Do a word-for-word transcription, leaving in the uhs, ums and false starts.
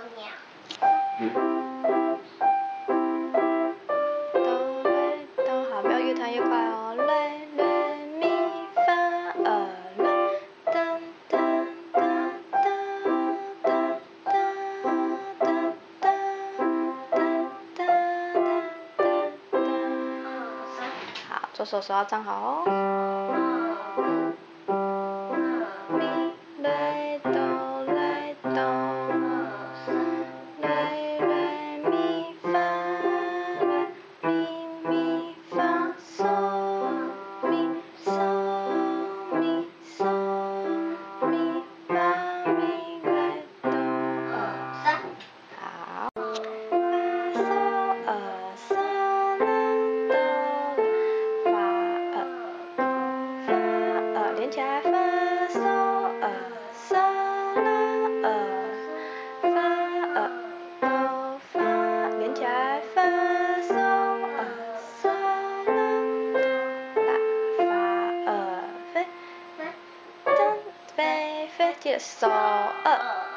鸟。 哆来哆，好，不要越弹越快哦。来来咪发呃来，噔噔噔噔噔噔噔噔噔噔噔。好，左手手要张好哦。咪来哆来哆，来来咪发来咪咪发嗦咪嗦咪嗦咪发咪来哆二。好，发嗦二嗦啦哆发二发二连起来发嗦二嗦啦二发二哆发连起来发嗦二嗦啦啦发二飞噔飞飞，接着嗦二。